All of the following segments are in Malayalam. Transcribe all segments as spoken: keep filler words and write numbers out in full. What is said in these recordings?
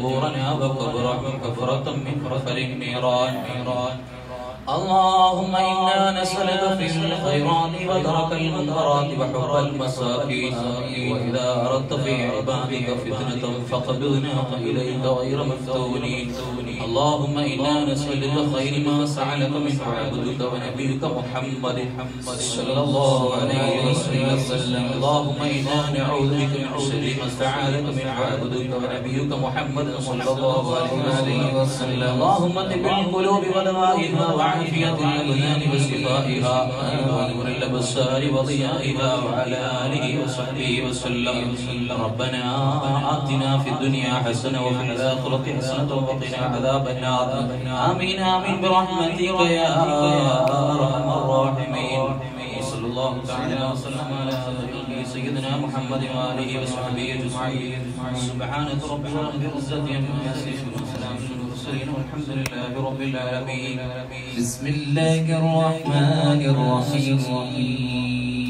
قبورنا وقبرة من حفر النيران. اللهم إنا نسألك في الخيرات وترك المنكرات وحب المساكين، وإذا أردت في عبادك فتنة فقبضنا إليك غير مفتونين. اللهم إنا نسألك خير ما سألك منه عبدك ونبيك محمد صلى الله عليه وسلم. اللهم إنا نعوذ بك من شر ما استعاذك منه عبدك ونبيك محمد صلى الله عليه وسلم. اللهم طب القلوب ودوائها وعافية الأبدان وشفائها ونور الأبصار وضيائها وعلى آله وصحبه وسلم. ربنا آتنا في الدنيا حسنة وفي الآخرة حسنة وقنا عذاب النار. آمين آمين برحمتك يا أرحم الراحمين. صلى الله تعالى وسلم على سيدنا محمد وآله وصحبه أجمعين. سبحانك ربنا رب العزة عما يصفون وسلام على المرسلين والحمد لله رب العالمين. بسم الله الرحمن الرحيم.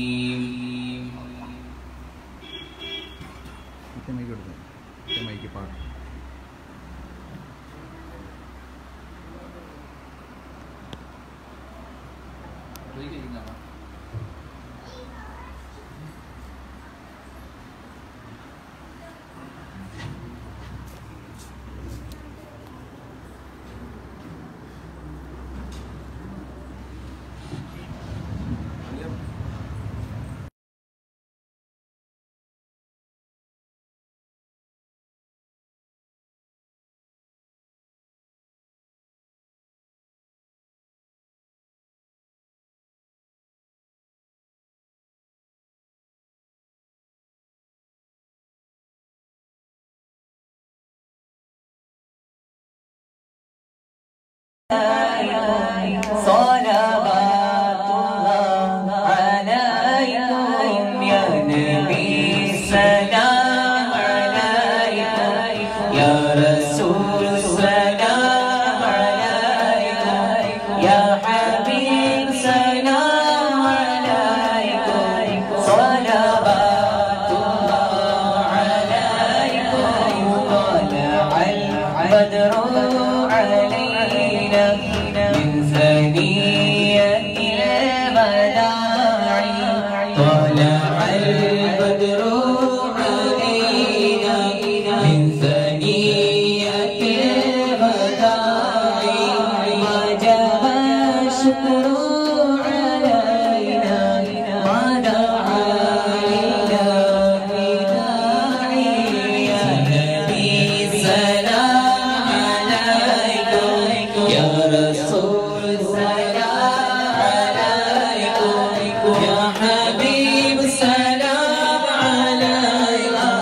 صلوات الله عليكم يا نبي سلام عليكم يا رسول سلام عليكم يا حبيب سلام عليكم صلوات الله عليكم طلع البدر علينا من ثنية الوداع طلع البدر علينا من ثنية الوداع وجب الشكر علينا ما دعا لله داعي يا نبي سلام عليكم يا رسول سلام عليكم يا حبيب سلام عليكم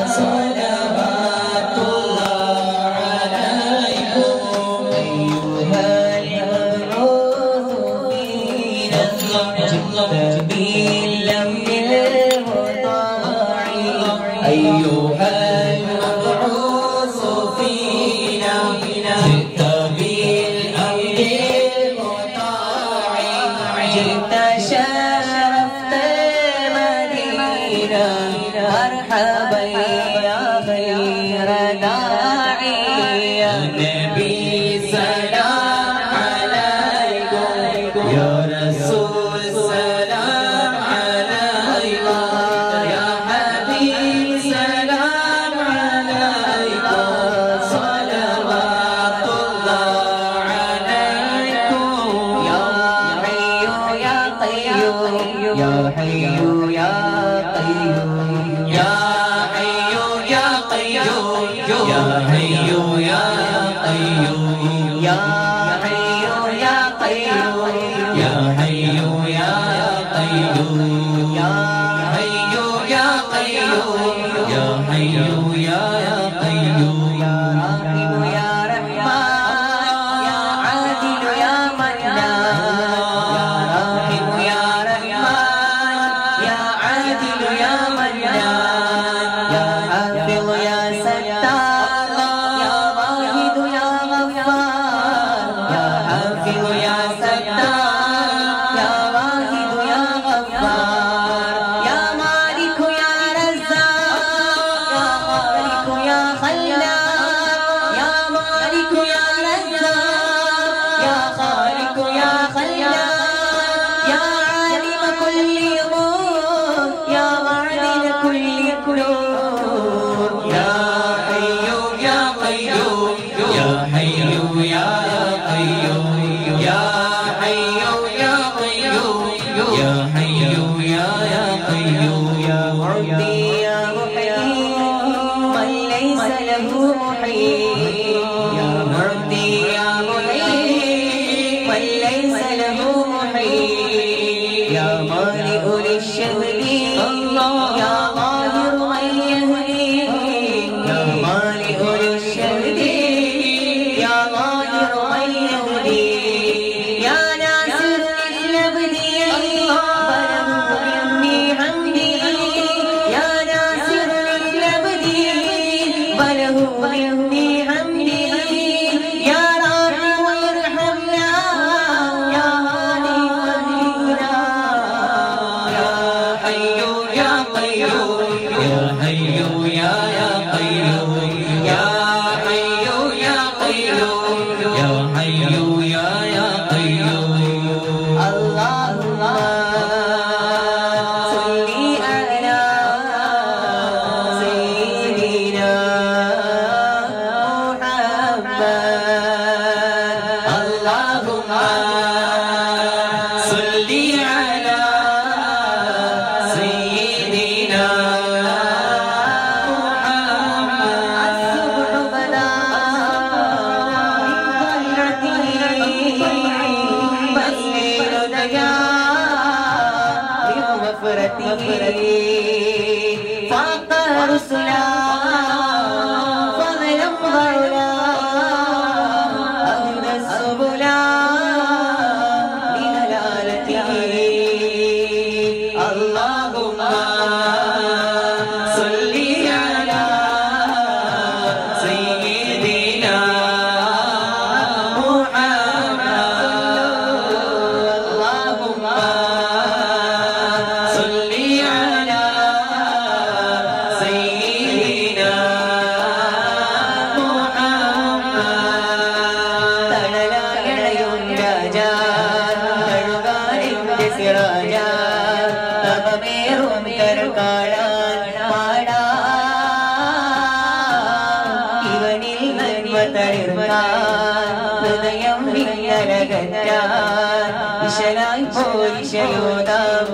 صلوات الله عليكم أيها المبعوث فينا جئت بالأمن المطاع أيها المبعوث فينا جئت بالأمر المطاع جئت شرفت مدينة مرحبا يا خير داعي يا نبي سلام عليكم يا رسول سلام عليكم يا حبيب سلام عليكم صلوات الله عليكم يا حي يا قيوم يا حي يا قيوم يا حي يا قيوم يا حي يا قيوم يا حي يا قيوم يا حي يا قيوم يا حي يا قيوم يا حي يا قيوم يا راحم يا رحمن يا عادل يا منان يا راحم يا رحمن يا عادل يا منان يا حافظ يا ستار يا واحد يا غفار محيي يا معطي يا معين من ليس له محيي يا مالئ للشهد يا ظاهر من يهدي يا مالئ للشهد يا ظاهر من يهدي يا ناصر للعبد بلغني حمدي يا ناصر للعبد بلغني حمدي يا راحم وارحمنا يا هادي واهدنا يا حي يا قيوم يا حي يا يا قيوم يا حي يا قيوم يا حي يا يا قيوم اللهم صل على سيدنا محمد اللهم صل على سيدنا فاق رسلا فضلا ضولا أهدى السبلا لدلالته اللهم صل على سيدنا محمد اللهم صل على سيدنا محمد തണലാകണയും രാജാ തഴുകാനിന്റെ സിറാജാ തപമേറും കരുകാളാൻ പാടാ ഇവനിൽ നന്മ തളിർക്കാൻ ഹൃദയം വിങ്ങലകറ്റാൻ വിശലായി പോരിശയോദാം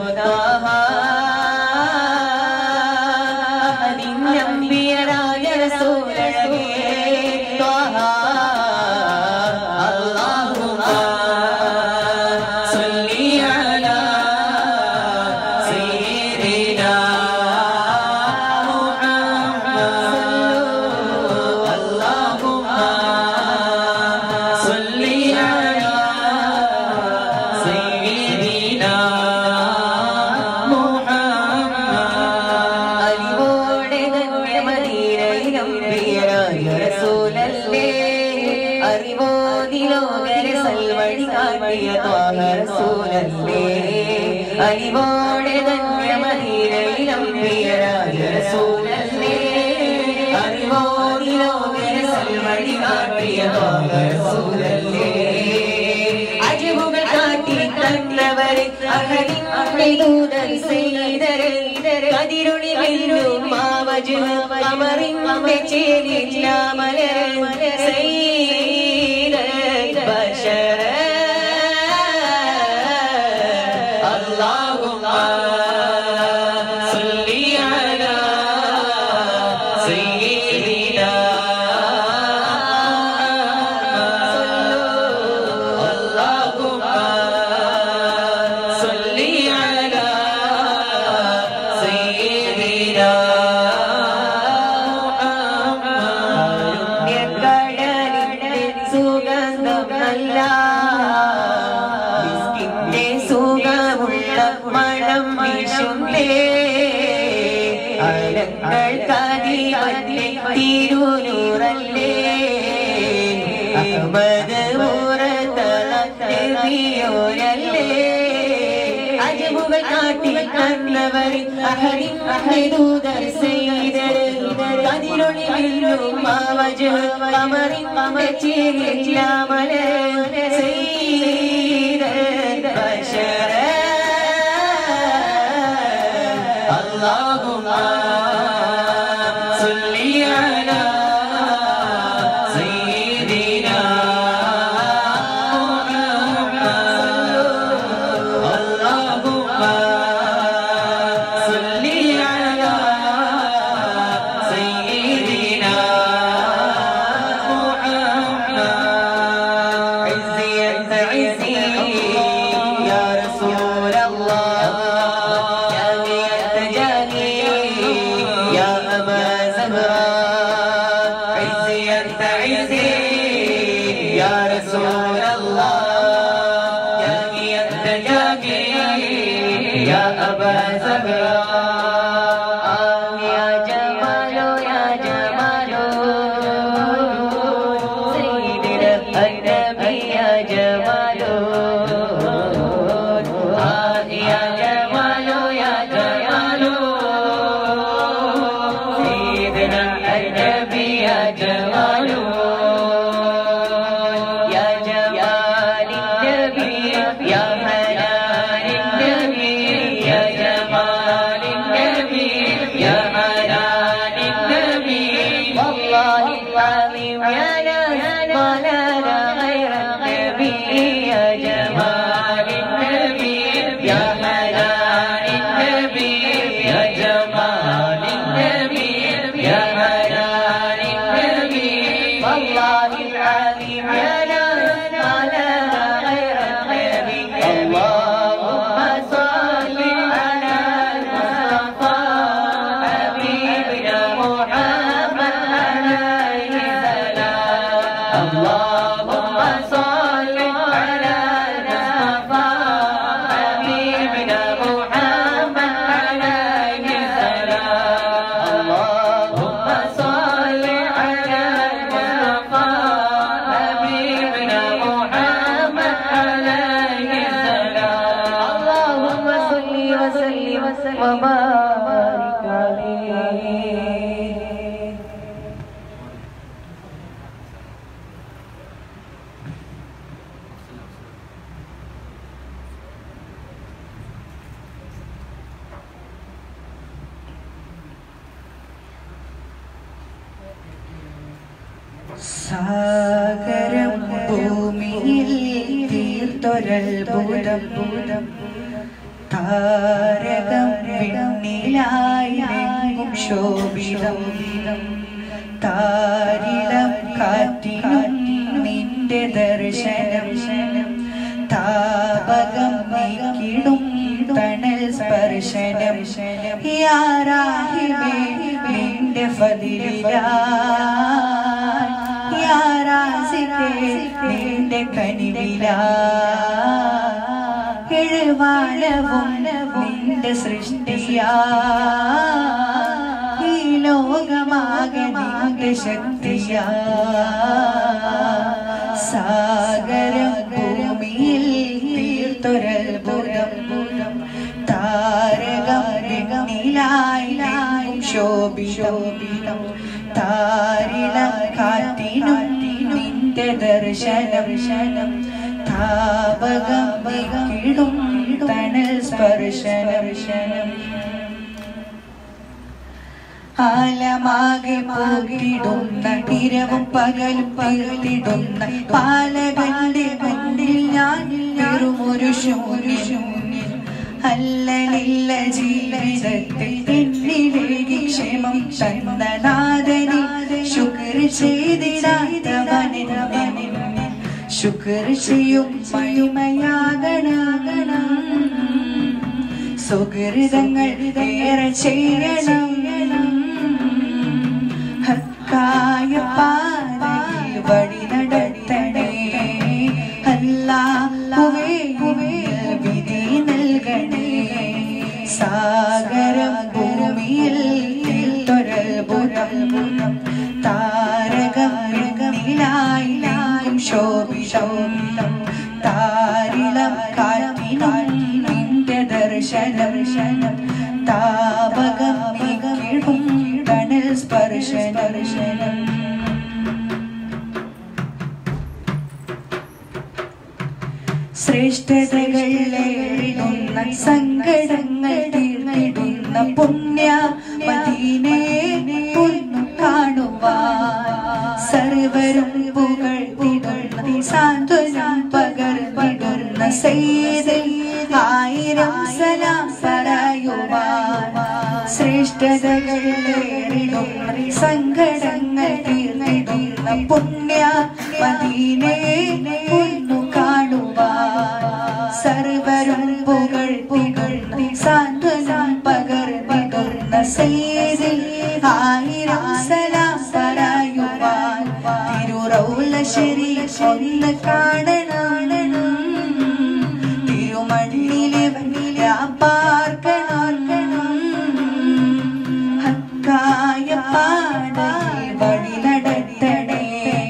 നമ്പിയരായ റസൂലഴകേ ത്വഹ അല്ലാഹുമ്മ സല്ലി അലാ സയ്യിദിനാ മുഹമ്മദ് അല്ലാഹുമ്മ സല്ലി അലാ സയ്യിദിനാ അറിവോദിലോകരെ സൽവഴി കാട്ടിയ ത്വാഹ റസൂലല്ലേ അറിവോടെ ധന്യമദീനയിലംബിയ രാജ റസൂലല്ലേ അറിവോദിലോകരെ സൽവഴി കാട്ടിയ ത്വാഹ റസൂലല്ലേ അജബുകൾ കാട്ടി തന്നവരെ അഹദിൻ അഹദൂദൻ സയ്യിദരെ കതിരുളി മിന്നും മാവജ് കമറിന്റെ ചേലില്ല മലർ സയ്യിദ ബശര അല്ലാഹുമ്മ സല്ലി അലാ സയ്യിദിനാ അല്ലാഹുമ്മ സല്ലി അലാ സയ്യിദിനാ സുഗന്ധം നല്ല ബിസ്കിന്റെ സുഖമുള്ള മണം വീശുന്നേ അലങ്ങൾ കതിവന്റെ തിരുനൂറല്ലേ അഹ്മദ് മുറത്തനയോരല്ലേ അജബുകൾ കാട്ടി കണ്ണവർ അഹദിൻ അഹദൂദർ സയ്യിദർ കതിരൊളി മിന്നും മാവജ് കമറിന്റെ ചേലില്ല മലർ സയ്യിദ ബശര അല്ലാഹുമ്മ സല്ലി അലാ സയ്യിദിനാ മുഹമ്മദ് അല്ലാഹുമ്മ സല്ലി അലാ സയ്യിദിനാ أنت عزي يا رسول الله جاكي أنت جاكي يا أبا زهراء يا جمال يا جمال سيدنا النبي يا جمال يا جمال يا جمال سيدنا النبي يا جمال يا جمال النبي يا حنان النبي يا جمال النبي يا حنان النبي والله العظيم يا ناس ما لنا غير النبي يا جمال النبي يا حنان النبي يا جمال النبي يا حنان النبي والله العظيم يا ناس ما لنا غير النبي اللهم صل على المصطفى حبيبنا محمد عليه السلام اللهم صل على المصطفى حبيبنا محمد عليه السلام اللهم صل على المصطفى حبيبنا محمد عليه السلام اللهم صل وسلم وبارك عليه സാഗരം ഭൂമിയിൽ തീർത്തൊരത്ഭുതം താരകം വിണ്ണിലായെങ്ങും ശോഭിതം താരിളം കാറ്റിനും നിന്റെ ദർശനം താപകം നീക്കിടും തണൽ സ്പർശനം യാ രാഹിബേ നിന്റെ ഫദിലിലാ യാ റാസിഖേ നിന്റെ കനിവിലാ എഴുവാളവും നിന്റെ സൃഷ്ടിയാ ഈ ലോകമാകെ നിന്റെ ശക്തിയാ സാഗരം ഭൂമിയിൽ തീർത്തൊരത്ഭുതം താരകം വിണ്ണിലായെങ്ങും ശോഭിതം താരിളം കാറ്റിനും നിന്റെ ദർശനം താപകം നീക്കിടും തണൽ സ്പർശനം ആലമാകെ പോകിടുന്ന ഇരവും പകലും പകലിടുന്ന പാലകന്റെ മുന്നിൽ ഞാൻ വെറുമൊരു ശൂന്യൻ അല്ലലില്ല ജീവിതത്തിൽ എന്നിലേക്ക് ക്ഷേമം തന്ന നാഥനെ ശുക്ർ ചെയ്തിടാത്തവനെ ശുക്ർ ചെയ്യും മഹിമയാകണം സുഹൃതങ്ങൾ ഏറെ ചെയ്യണം ഹക്കായ പാതയിൽ വഴി നടത്തണേ അല്ലാഹുവേ വിധി നൽകണേ സാഗരം ഭൂമിയിൽ തീർത്തൊരത്ഭുതം താരകം വിണ്ണിലായെങ്ങും ശോഭിതം താരിളം കാറ്റിനും നിന്റെ ദർശനം താപകം നീക്കിടും തണൽ സ്പർശനം ശ്രേഷ്ഠതകളിലേടുന്ന സങ്കടങ്ങൾ തീർന്നിടുന്ന പുണ്യ മദീനയെ പൊന്നു കാണുവാൻ സർവരും പുകഴ്ത്തിടുന്ന സാന്ത്വനം പകർന്നിടുന്ന സയ്യിദിൽ ആയിരം സലാം പറയുവാൻ ശ്രേഷ്ഠതകളിലേടുന്ന സങ്കടങ്ങൾ തീർന്നിടുന്ന പുണ്യ മദീനയെ പൊന്നു കാണുവാൻ സർവരും പുകഴ്ത്തിടുന്ന സാന്ത്വനം പകർന്നിടുന്ന സയ്യിദിൽ ആയിരം സലാം പറയുവാൻ റൗല ശരീഫ് ഒന്ന് കാണണം തിരുമണ്ണിലെ പാർക്കണം ഹക്കായ പാടേ വഴി നടത്തണേ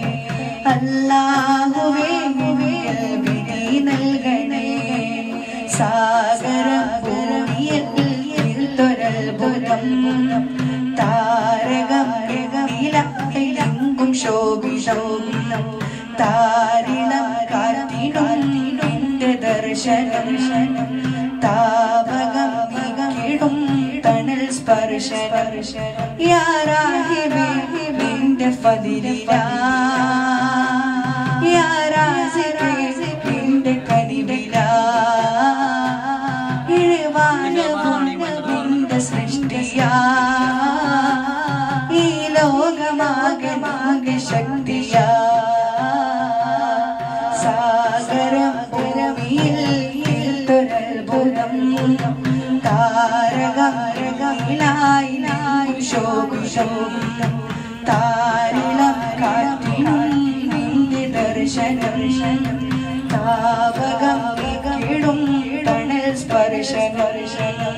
അല്ലാഹുവേ വിധി നൽകണേ സാഗര ഭൂമിയൽത്തൊരത്ഭുതം താരകമെങ്കും ശോഭിതം താരിണം കാത്തിടും ദർശനം താപകം മികിടും തണൽ സ്പർശനം യാ രാഹിബേ നിന്റെ ഫദിലിലാ യാ രാസിഖേ നിന്റെ കനിവിലാ ഇഴവാനവും നിന്റെ സൃഷ്ടിയാ ഈ ലോകമാകെ മാകെ ശക്തിയാ സാഗരം ഭൂമിയിൽ തൊരത്ഭുതം താരകമിലായി ശോഭിഷം താരിളം കാട്ടിനും നിന്റെ ദർശനം താപകം മികിടും തണൽ സ്പർശനം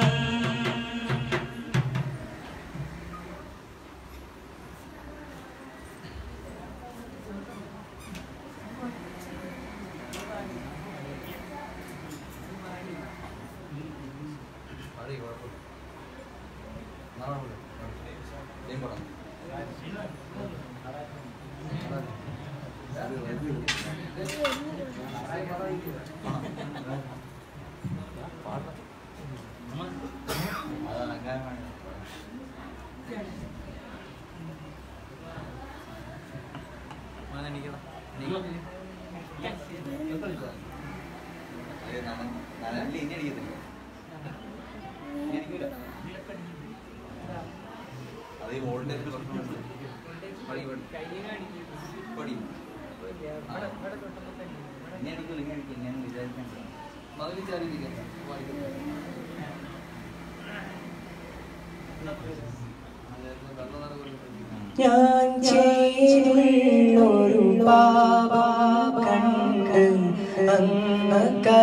ഞാൻ ചെയ്തൊരു പാപം കണ്ട് അങ്ങ്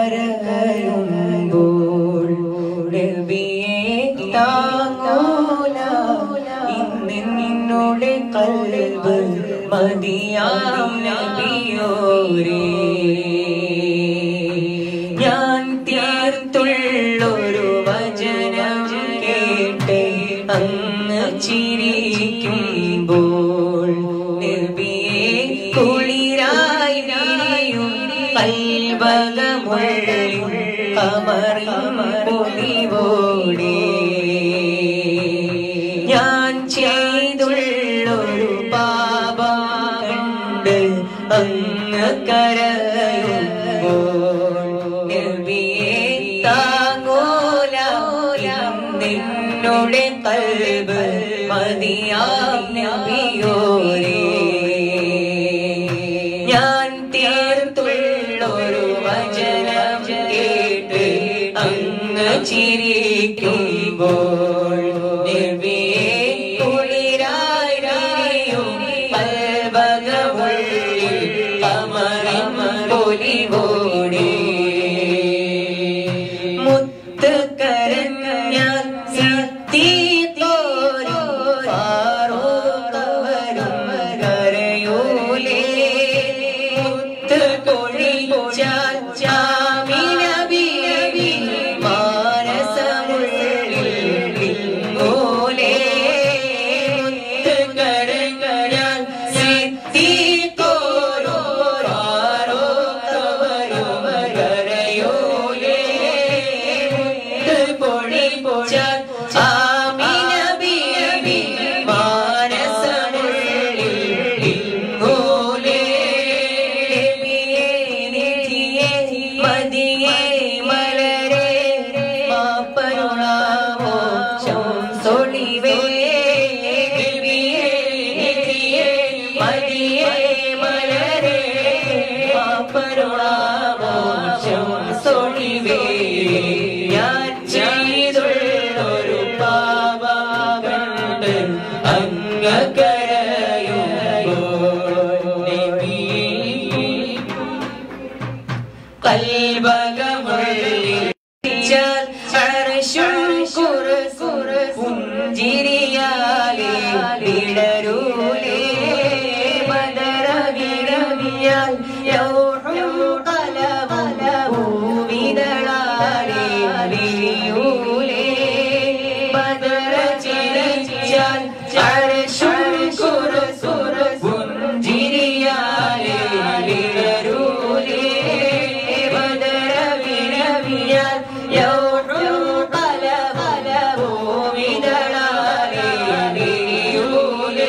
കരയുമ്പോൾ നബിയേ താങ്ങൂല ഇന്ന് നിന്നോട് കൽബ് മദിയാം നബിയോരേ ഞാൻ തീർത്തുള്ളൊരു വചനം കേട്ട് അങ്ങ് ചിരിക്കുമ്പോൾ നബിയേ കുളിരായി വിരിയും കൽബകമുള്ളിൽ കമറിൻ പൊലിവോടെ ഞാൻ ചെയ്തുള്ളൊരു പാപം കണ്ട് അങ്ങ് കരയുമ്പോൾ നബിയേ താങ്ങൂല നിന്നോട് കൽബ് മദിയാം നബിയോരേ ഞാൻ തീർത്തുള്ളൊരു വചനം കേട്ട് അങ്ങ് ചിരിക്കുമ്പോൾ നബിയേ കുളിരായി വിരിയും കൽബകമുള്ളിൽ കമറിൻ പൊലിവോടെ മുത്ത് കരഞ്ഞ സിദ്ദീഖോരോ ഫാറൂഖവരും കരയൂലേ മുത്ത് പൊഴിച്ചാൽ ആമിന ബീവി മാനസമുള്ളിൽ വിങ്ങൂലേ മുത്ത് കരഞ്ഞാൽ സിദ്ദീഖോരോ ഫാറൂഖവരും കരയൂലേ മുത്ത് പൊഴിച്ചാൽ ആമിന ബീവി മാനസമുള്ളിൽ വിങ്ങൂലേ നബിയേ നിധിയേ മദിയേ മലരേ മാപ്പരുളാവോ ശംസൊളിവേ നബിയേ നിധിയേ മദിയേ മലരേ മാപ്പരുളാവോ ശംസൊളിവേ ഞാൻ ചെയ്തുള്ളൊരു പാപം കണ്ട് അങ്ങ് കരയുമ്പോൾ വിരവിയാൽ ലൗഹും ഖലമും ഭൂമിതളാലെ വിരിയൂലേ ബദർ ചിരിച്ചാൽ അർശും കുർസും പുഞ്ചിരിയാലെ വിരരൂലേ ബദർ വിരവിയാൽ ലൗഹും ഖലമും ഭൂമിതളാലെ വിരിയൂലേ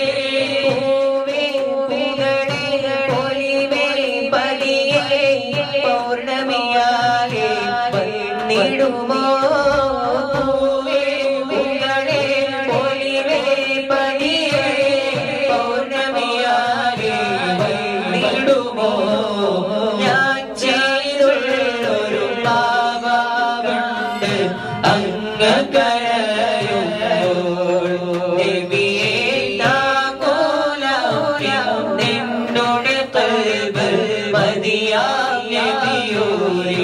പൗർണമിയാലെ വന്നിടുമോ പൂവേ പൊലിവേ പതിയെ പൗർണമിയാലെ വന്നിടുമോ ഞാൻ ചെയ്തുള്ളൊരു പാപമുണ്ട് അങ്ങകരയുമ്പോൾ നബിയേ താക്കോലം നിന്നോട് ഖൽബ് മദിയാം നബിയോരേ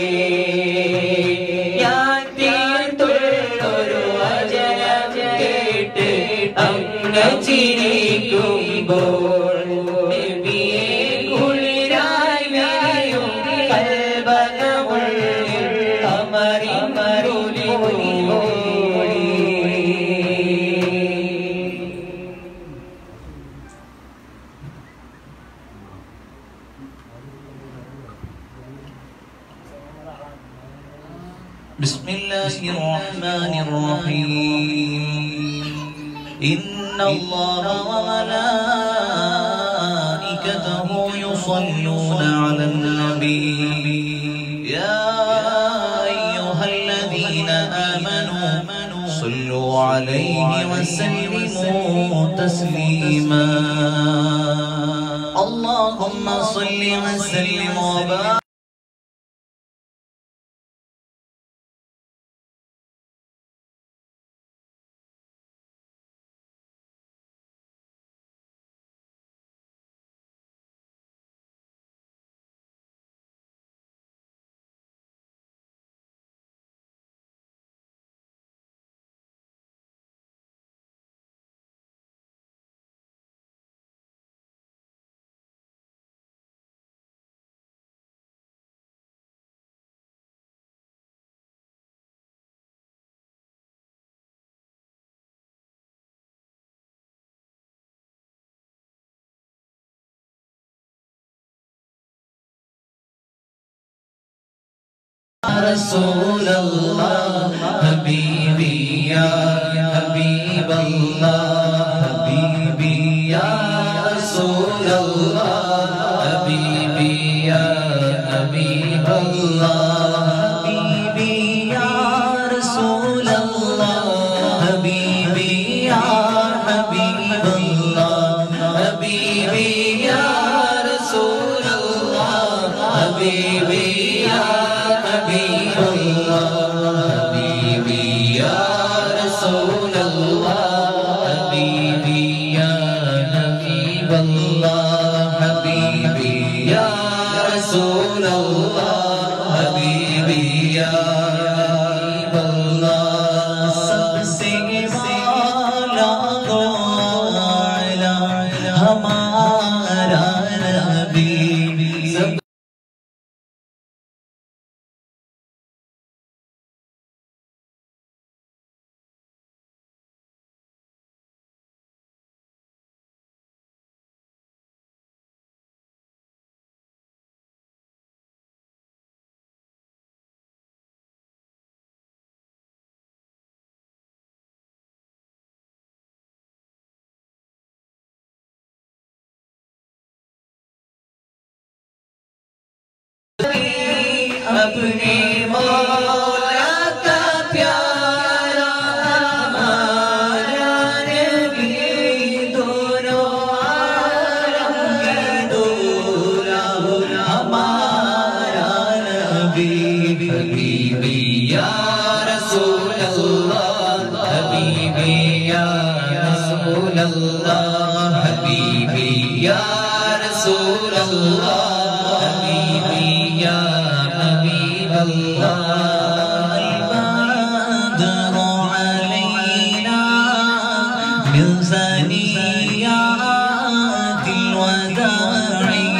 ഞാൻ തീർത്തുള്ളൊരു വചനം കേട്ട് അങ്ങ് ചിരിക്കുമ്പോൾ നബിയേ കുളിരായി വിരിയും കൽബകമുള്ളിൽ അമരിമരുളി بسم الله الرحمن الرحيم إن الله وملائكته يصلون على النبي يا أيها الذين آمنوا صلوا عليه وسلموا تسليما اللهم صل وسلم وبارك رسول الله حبيبي يا حبيب الله حبيبي يا رسول الله حبيبي يا حبيب الله حبيبي يا رسول الله حبيبي يا حبيب الله حبيبي يا رسول الله حبيبي يا حبيب الله حبيبي يا رسول الله حبيبي يا حبيب الله حبيبي يا رسول الله حبيبي يا حبيب الله सबसे वाला तो आला हमारा नबी सब अपने मौला का प्यारा हमारा नबी दोनों आलम की दूरा हमारा नबी हबीबी या रसूल अल्लाह हबीबी या रसूल अल्लाह हबीबी या रसूल अल्लाह हबीबी या حبيب الله البدر علينا من ثنيات الوداع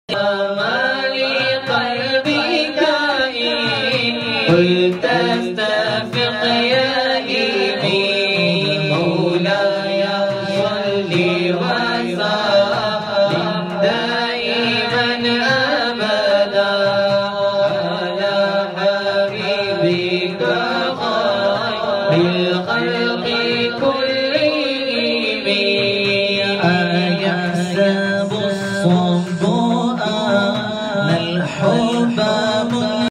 قلت استفق يا إيمي مولاي صل وسلم دائما أبدا على حبيبك خير الخلق